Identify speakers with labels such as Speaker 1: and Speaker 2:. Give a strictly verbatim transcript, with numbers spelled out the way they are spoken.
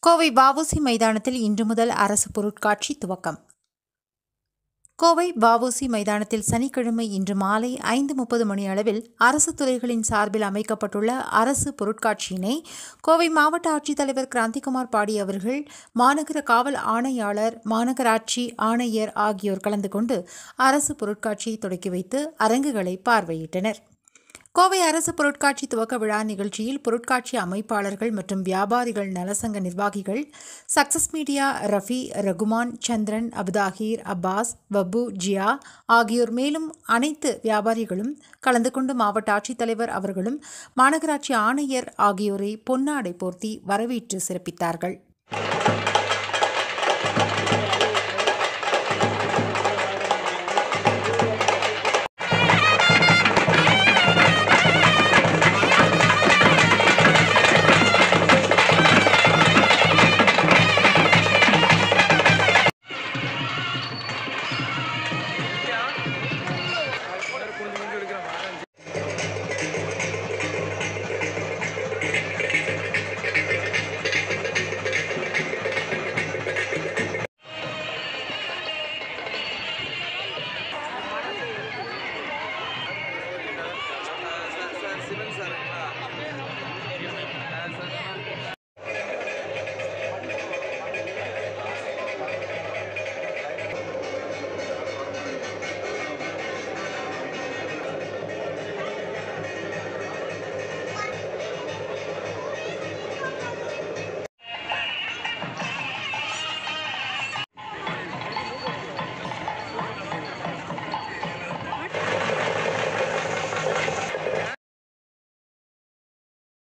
Speaker 1: கோவை வ.உ.சி. மைதானத்தில் இன்று முதல் அரசு பொருட்காட்சி துவக்கம். கோவை வ.உ.சி. மைதானத்தில் சனிக்கிழமை இன்று மாலை ஐந்து முப்பது மணி அளவில் அரசு துறைகளின் சார்பில் அமைக்கப்பட்டுள்ள அரசு பொருட்காட்சியினை கோவை மாவட்ட ஆட்சித்தலைவர் கிராந்திகுமார் பாடி அவர்கள், மாநகர காவல் ஆணையாளர், மாநகராட்சி ஆணையர் ஆகியோர் கலந்து கொண்டு அரசு பொருட்காட்சியை தொடக்கி வைத்து அரங்குகளை பார்வையிட்டனர். கோவை அரசு பொருட்காட்சி துவக்க விழா நிகழ்ச்சியில் பொருட்காட்சி அமைப்பாளர்கள் மற்றும் வியாபாரிகள் நலசங்க நிர்வாகிகள் சக்சஸ் மீடியா ரஃபி, ரகுமான், சந்திரன், அபுதாஹீர், அப்பாஸ், வப்பு, ஜியா ஆகியோர் மேலும் அனைத்து வியாபாரிகளும் கலந்து கொண்டு மாவட்ட ஆட்சித்தலைவர் அவர்களும் மாநகராட்சி ஆணையர் ஆகியோரை பொன்னாடை போர்த்தி வரவேற்று சிறப்பித்தார்கள்.
Speaker 2: சிவன் சார்